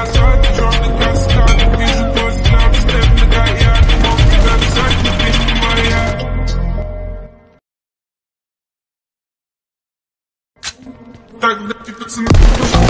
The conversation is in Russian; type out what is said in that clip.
назад, черный каскад. Вижу твой взгляд, степ многоярд. Мог приготовить, но ты не моя. Тогда ты пацаны,